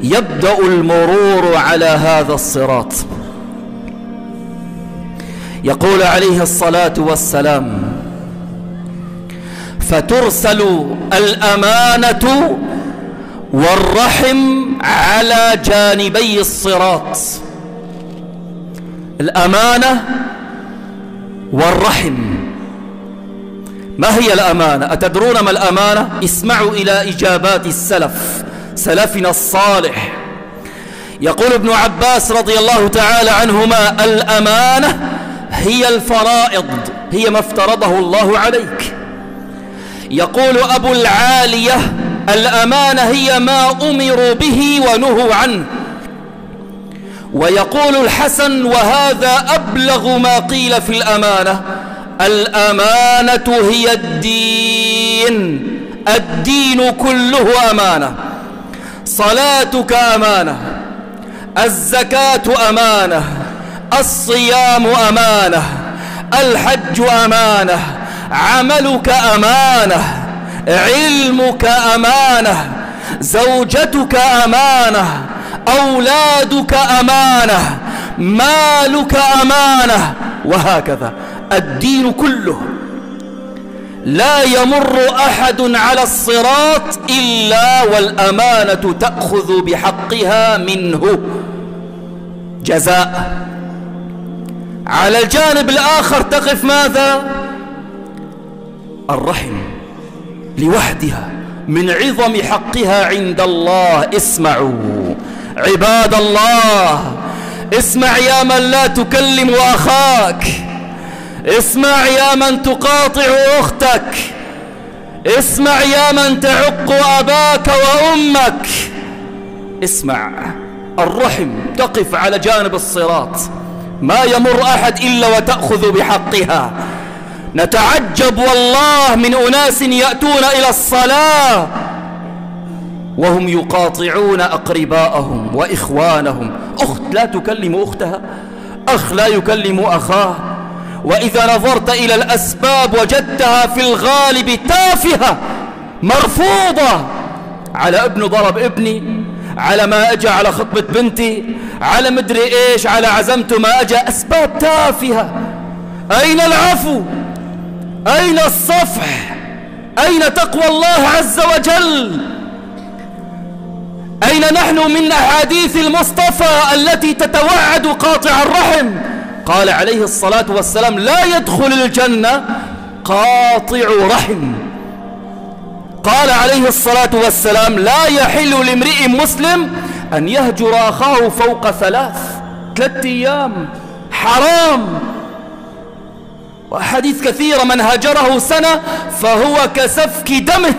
يبدأ المرور على هذا الصراط. يقول عليه الصلاة والسلام: فترسل الأمانة والرحم على جانبي الصراط. الأمانة والرحم. ما هي الأمانة؟ أتدرون ما الأمانة؟ اسمعوا إلى إجابات السلف، سلفنا الصالح. يقول ابن عباس رضي الله تعالى عنهما: الأمانة هي الفرائض، هي ما افترضه الله عليك. يقول أبو العالية: الأمانة هي ما أمروا به ونهوا عنه. ويقول الحسن، وهذا أبلغ ما قيل في الأمانة: الأمانة هي الدين، الدين كله أمانة. صلاتك أمانة، الزكاة أمانة، الصيام أمانة، الحج أمانة، عملك أمانة، علمك أمانة، زوجتك أمانة، أولادك أمانة، مالك أمانة، وهكذا. الدين كله. لا يمر أحد على الصراط إلا والأمانة تأخذ بحقها منه جزاء. على الجانب الآخر تقف ماذا؟ الرحم لوحدها من عظم حقها عند الله. اسمعوا عباد الله، اسمع يا من لا تكلم أخاك، اسمع يا من تقاطع أختك، اسمع يا من تعق أباك وأمك. اسمع، الرحم تقف على جانب الصراط، ما يمر أحد إلا وتأخذ بحقها. نتعجب والله من أناس يأتون إلى الصلاة وهم يقاطعون أقرباءهم وإخوانهم. أخت لا تكلم أختها، أخ لا يكلم أخاه. وإذا نظرت إلى الأسباب وجدتها في الغالب تافهة مرفوضة. على ابن ضرب ابني، على ما أجى على خطبة بنتي، على مدري إيش، على عزمته ما أجى. أسباب تافهة. أين العفو؟ أين الصفح؟ أين تقوى الله عز وجل؟ أين نحن من أحاديث المصطفى التي تتوعد قاطع الرحم؟ قال عليه الصلاة والسلام: لا يدخل الجنة قاطع رحم. قال عليه الصلاة والسلام: لا يحل لامرئ مسلم أن يهجر أخاه فوق 3 أيام، حرام. وأحاديث كثيرة: من هجره سنة فهو كسفك دمه،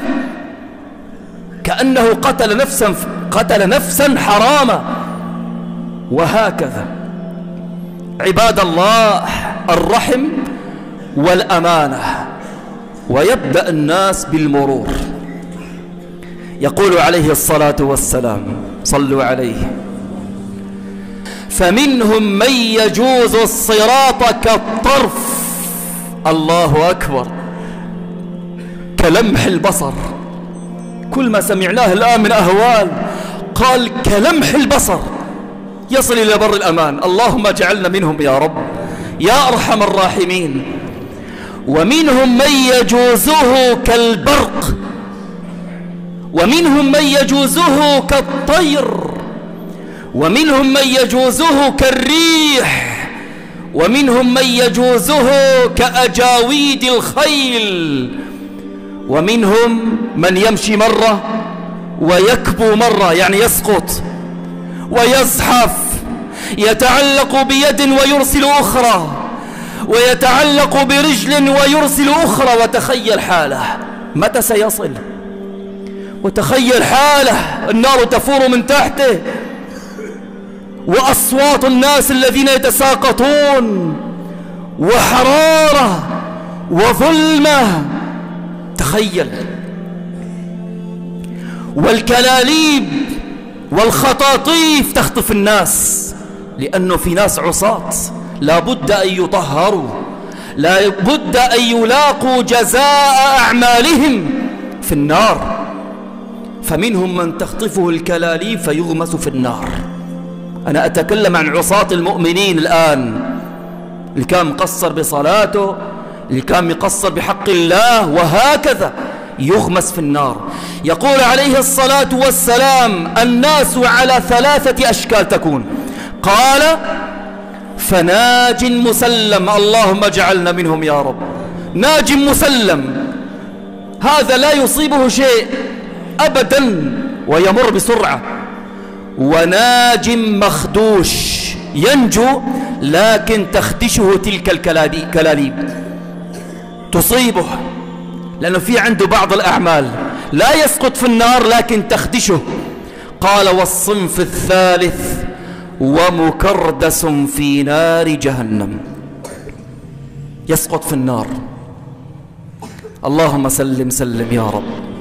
كأنه قتل نفسا حراما. وهكذا عباد الله، الرحم والأمانة. ويبدأ الناس بالمرور. يقول عليه الصلاة والسلام: صلوا عليه: فمنهم من يجوز الصراط كالطرف. الله أكبر، كلمح البصر. كل ما سمعناه الآن من أهوال، قال كلمح البصر يصل إلى بر الأمان. اللهم اجعلنا منهم يا رب يا أرحم الراحمين. ومنهم من يجوزه كالبرق، ومنهم من يجوزه كالطير، ومنهم من يجوزه كالريح، ومنهم من يجوزه كأجاويد الخيل، ومنهم من يمشي مرة ويكبو مرة، يعني يسقط ويزحف، يتعلق بيد ويرسل أخرى، ويتعلق برجل ويرسل أخرى. وتخيل حاله متى سيصل، وتخيل حاله النار تفور من تحته، وأصوات الناس الذين يتساقطون، وحرارة وظلمة. تخيل. والكلاليب والخطاطيف تخطف الناس، لأنه في ناس عصاة لا بد أن يطهروا، لا بد أن يلاقوا جزاء أعمالهم في النار. فمنهم من تخطفه الكلاليب فيغمس في النار. أنا أتكلم عن عصاة المؤمنين الآن، اللي كان مقصر بصلاته، اللي كان مقصر بحق الله، وهكذا يغمس في النار. يقول عليه الصلاة والسلام: الناس على 3 أشكال تكون. قال: فناج مسلم، اللهم اجعلنا منهم يا رب. ناج مسلم، هذا لا يصيبه شيء أبدا ويمر بسرعة. وناج مخدوش، ينجو لكن تخدشه تلك الكلاليب، تصيبه، لأنه في عنده بعض الأعمال لا يسقط في النار لكن تخدشه. قال: والصنف الثالث ومكردس في نار جهنم، يسقط في النار. اللهم سلم سلم يا رب.